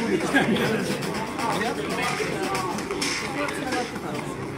ここは繋がってたんですよ。